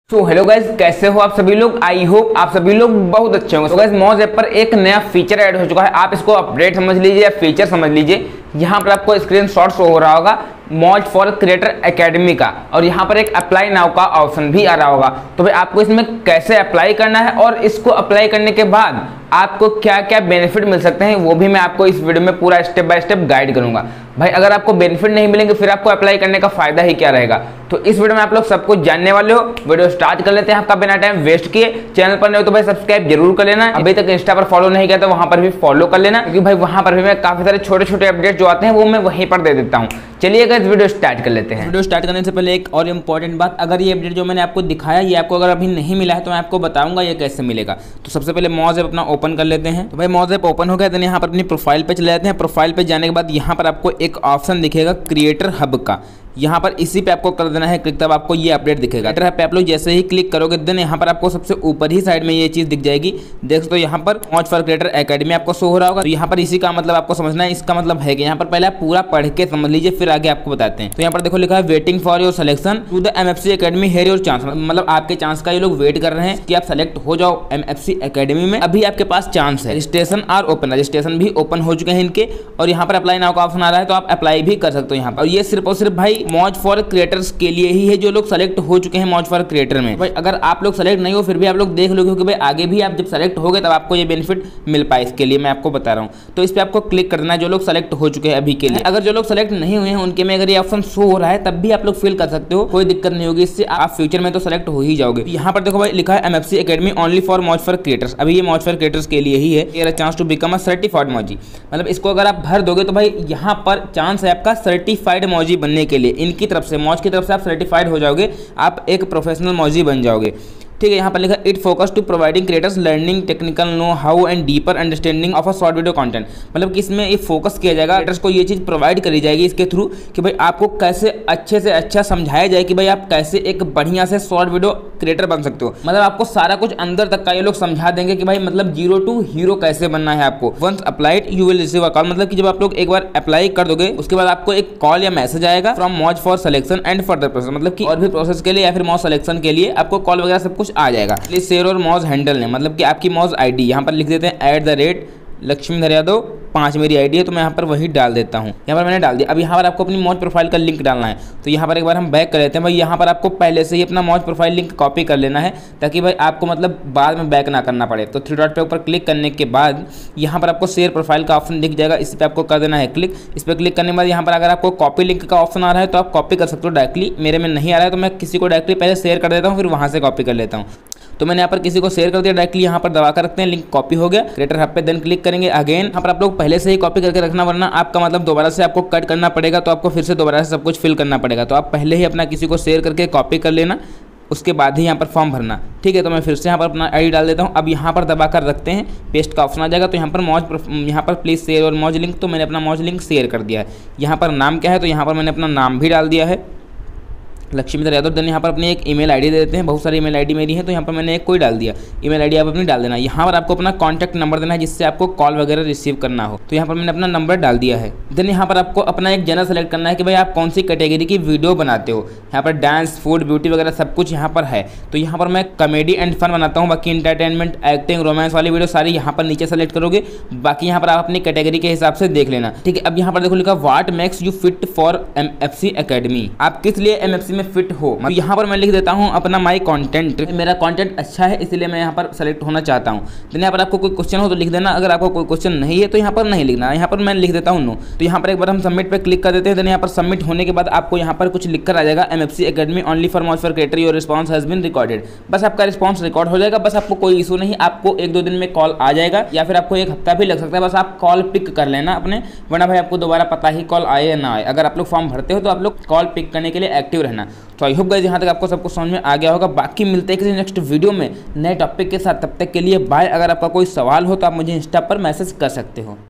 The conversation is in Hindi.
तो हेलो गाइज, कैसे हो आप सभी लोग। आई होप आप सभी लोग बहुत अच्छे होंगे। तो गाइज मौज ऐप पर एक नया फीचर ऐड हो चुका है। आप इसको अपडेट समझ लीजिए या फीचर समझ लीजिए। यहाँ पर आपको स्क्रीन शॉट शो हो रहा होगा मौज फॉर क्रिएटर एकेडमी का, और यहाँ पर एक अप्लाई नाउ का ऑप्शन भी आ रहा होगा। तो भाई आपको इसमें कैसे अप्लाई करना है और इसको अप्लाई करने के बाद आपको क्या क्या बेनिफिट मिल सकते हैं वो भी मैं आपको इस वीडियो में पूरा स्टेप बाय स्टेप गाइड करूंगा। भाई अगर आपको बेनिफिट नहीं मिलेंगे फिर आपको अप्लाई करने का फायदा ही क्या रहेगा। तो इस वीडियो में आप लोग सब कुछ जानने वाले हो। वीडियो स्टार्ट कर लेते हैं आपका बिना टाइम वेस्ट किए। चैनल पर नहीं हो तो भाई सब्सक्राइब जरूर कर लेना। अभी तक इंस्टा पर फॉलो नहीं किया तो वहां पर भी फॉलो कर लेना, क्योंकि भाई वहां पर भी मैं काफी सारे छोटे छोटे अपडेट जो आते हैं वो मैं वहीं पर दे देता हूँ। चलिए गाइस वीडियो स्टार्ट कर लेते हैं। वीडियो स्टार्ट करने से पहले एक और इंपॉर्टेंट बात, अगर ये अपडेट जो मैंने आपको दिखाया ये आपको अगर अभी नहीं मिला है तो मैं आपको बताऊंगा ये कैसे मिलेगा। तो सबसे पहले मौज ऐप अपना ओपन कर लेते हैं। तो भाई मौज ऐप ओपन हो गया, तो यहाँ पर अपनी प्रोफाइल पे चले जाते हैं। प्रोफाइल पे जाने के बाद यहाँ पर आपको एक ऑप्शन दिखेगा क्रिएटर हब का। यहाँ पर इसी पे आपको कर देना है क्लिक, तब आपको ये अपडेट दिखेगा। क्रिएटर हब पे आप लोग जैसे ही क्लिक करोगे देन यहाँ पर आपको सबसे ऊपर ही साइड में ये चीज दिख जाएगी। देख सकते हो यहाँ पर मौज फॉर क्रिएटर एकेडमी आपको शो हो रहा होगा। तो यहाँ पर इसी का मतलब आपको समझना है। इसका मतलब है कि यहाँ पर पहले आप पूरा पढ़ के समझ लीजिए फिर आगे आपको बताते हैं। तो यहाँ पर देखो लिखा है waiting for your selection to the MFC academy, here your chance. मतलब आपके चांस का ये लोग वेट कर रहे हैं कि आप सेलेक्ट हो जाओ MFC एकेडमी में। अभी आपके पास चांस है। रजिस्ट्रेशन आर ओपन, रजिस्ट्रेशन भी ओपन हो चुके हैं इनके, और यहाँ पर अप्लाई नाउ का ऑप्शन आ रहा है तो आप अप्लाई भी कर सकते हो यहाँ पर। और ये सिर्फ और सिर्फ भाई मौज फॉर क्रिएटर्स के लिए ही है जो लोग सेलेक्ट हो चुके हैं मौज फॉर क्रिएटर में। भाई अगर आप लोग सेलेक्ट नहीं हो फिर भी आप लोग देख लोगे कि भाई आगे भी आप जब सेलेक्ट हो गए तब आपको ये बेनिफिट मिल पाए, इसके लिए मैं आपको बता रहा हूँ। तो इस पे आपको क्लिक करना है जो लोग सेलेक्ट हो चुके हैं अभी के लिए। अगर जो लोग सेलेक्ट नहीं हुए हैं उनके में अगर ये ऑप्शन शो हो रहा है तब भी आप लोग फिल कर सकते हो, कोई दिक्कत नहीं होगी। इससे आप फ्यूचर में तो सेलेक्ट हो ही जाओगे। यहाँ पर देखो भाई लिखा है MFC academy only for Moj for creators. अभी ये मौज फॉर क्रिएटर्स के लिए ही है। तेरा chance to become a certified Moji, मतलब इसको अगर आप भर दोगे तो भाई यहाँ पर चांस है आपका सर्टिफाइड मौजी बनने के लिए। इनकी तरफ से मौज की तरफ से आप सर्टिफाइड हो जाओगे, आप एक प्रोफेशनल मौजी बन जाओगे। ठीक है, यहाँ पर लिखा it focus to providing creators learning technical know how and deeper understanding of a short video content. मतलब कि इसमें ये फोकस किया जाएगा, क्रिएटर्स को ये चीज़ प्रोवाइड करी जाएगी इसके थ्रू कि भाई आपको कैसे अच्छे से अच्छा समझाया जाए कि भाई आप कैसे एक बढ़िया से शॉर्ट वीडियो क्रिएटर बन सकते हो। मतलब आपको सारा कुछ अंदर तक का ये लोग समझा देंगे कि भाई मतलब 0 to हीरो कैसे बनना है आपको। Once applied you will receive a call, मतलब कि जब आप लोग एक बार अप्लाई कर दोगे उसके बाद आपको एक कॉल या मैसेज आएगा from Moj for selection and further process. मतलब कि और भी प्रोसेस के लिए या फिर मौज सिलेक्शन के लिए आपको कॉल वगैरह सब कुछ आ जाएगा। शेयर और मौज हैंडल ने, मतलब कि आपकी मौज आईडी यहाँ पर लिख देते हैं @लक्ष्मीधर यादव 5 मेरी आईडी है, तो मैं यहाँ पर वही डाल देता हूँ। यहाँ पर मैंने डाल दिया। अब यहाँ पर आपको अपनी मौज प्रोफाइल का लिंक डालना है। तो यहाँ पर एक बार हम बैक कर लेते हैं। भाई यहाँ पर आपको पहले से ही अपना मौज प्रोफाइल लिंक कॉपी कर लेना है ताकि भाई आपको मतलब बाद में बैक ना करना पड़े। तो 3 डॉट पे ऊपर क्लिक करने के बाद यहाँ पर आपको शेयर प्रोफाइल का ऑप्शन दिख जाएगा, इस पर आपको कर देना है क्लिक। इस पर क्लिक करने के बाद यहाँ पर अगर आपको कॉपी लिंक का ऑप्शन आ रहा है तो आप कॉपी कर सकते हो डायरेक्टली। मेरे में नहीं आ रहा है तो मैं किसी को डायरेक्टली पहले शेयर कर देता हूँ, फिर वहाँ से कॉपी कर लेता हूँ। तो मैंने यहाँ पर किसी को शेयर कर दिया डायरेक्टली, यहाँ पर दबा कर रखते हैं, लिंक कॉपी हो गया। क्रिएटर हब पे देन क्लिक करेंगे अगेन। यहाँ पर आप लोग पहले से ही कॉपी करके रखना, वरना आपका मतलब दोबारा से आपको कट करना पड़ेगा, तो आपको फिर से दोबारा से सब कुछ फिल करना पड़ेगा। तो आप पहले ही अपना किसी को शेयर करके कॉपी कर लेना, उसके बाद ही यहाँ पर फॉर्म भरना। ठीक है, तो मैं फिर से यहाँ पर अपना आईडी डाल देता हूँ। अब यहाँ पर दबा कर रखते हैं, पेस्ट का ऑप्शन आ जाएगा। तो यहाँ पर यहाँ पर प्लीज़ शेयर और मौज लिंक, तो मैंने अपना मौज लिंक शेयर कर दिया है। यहाँ पर नाम क्या है, तो यहाँ पर मैंने अपना नाम भी डाल दिया है लक्ष्मीधर यादव। देन यहाँ पर अपनी एक ईमेल आईडी दे देते हैं। बहुत सारी ईमेल आईडी मेरी है तो यहाँ पर मैंने एक कोई डाल दिया। ईमेल आईडी आप अपनी डाल देना। यहाँ पर आपको अपना कॉन्टैक्ट नंबर देना है जिससे आपको कॉल वगैरह रिसीव करना हो। तो यहाँ पर मैंने अपना नंबर डाल दिया है। देन यहाँ पर आपको अपना एक जनरल सेलेक्ट करना है कि भाई आप कौन सी कैटेगरी की वीडियो बनाते हो। यहाँ पर डांस, फूड, ब्यूटी वगैरह सब कुछ यहाँ पर है। तो यहाँ पर मैं कॉमेडी एंड फन बनाता हूँ, बाकी इंटरटेनमेंट, एक्टिंग, रोमांस वाली वीडियो सारी यहाँ पर नीचे सेलेक्ट करोगे। बाकी यहाँ पर आप अपनी कैटेगरी के हिसाब से देख लेना। ठीक है, अब यहाँ पर देखो लिखा what makes you fit for MFC academy, आप किस लिए MFC में फिट हो। यहाँ पर मैं लिख देता हूँ अपना माई कंटेंट, मेरा कंटेंट अच्छा है इसलिए मैं यहाँ पर सेलेक्ट होना चाहता हूँ। तो यहाँ पर आपको कोई क्वेश्चन हो तो लिख देना, अगर आपको कोई क्वेश्चन नहीं है तो यहाँ पर नहीं लिखना। यहाँ पर मैं लिख देता हूँ नो। तो यहाँ पर एक बार हम सबमिट पे क्लिक कर देते हैं। तो यहाँ पर सबमिट होने के बाद आपको यहाँ पर कुछ लिख कर आ जाएगा MFC academy only for Moj for creator, your response has been recorded. बस आपका रिस्पॉन्स रिकॉर्ड हो जाएगा। बस आपको कोई इशू नहीं, आपको 1-2 दिन में कॉल आ जाएगा या फिर आपको 1 हफ्ता भी लग सकता है। बस आप कॉल पिक कर लेना अपने, वरना भाई आपको दोबारा पता ही कॉल आए या ना आए। अगर आप लोग फॉर्म भरते हो तो आप लोग कॉल पिक करने के लिए एक्टिव रहना। तो आई होप गाइस यहाँ तक आपको सब कुछ समझ में आ गया होगा। बाकी मिलते हैं किसी नेक्स्ट वीडियो में नए टॉपिक के साथ, तब तक के लिए बाय। अगर आपका कोई सवाल हो तो आप मुझे इंस्टा पर मैसेज कर सकते हो।